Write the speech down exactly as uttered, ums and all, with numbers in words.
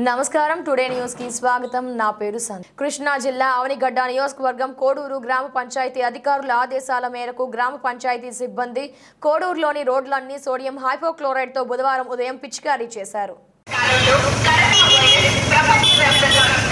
నమస్కారం today news కి స్వాగతం నా పేరు సంత్ కృష్ణా జిల్లా అవనిగడ్డ నియోజకవర్గం కోడూరు గ్రామ పంచాయతీ అధికారుల ఆదేశాల మేరకు గ్రామ పంచాయతీ సిబ్బంది కోడూరులోని రోడ్లన్నీ సోడియం హైపోక్లోరైడ్ తో బుధవారం ఉదయం పిచికారీ చేశారు.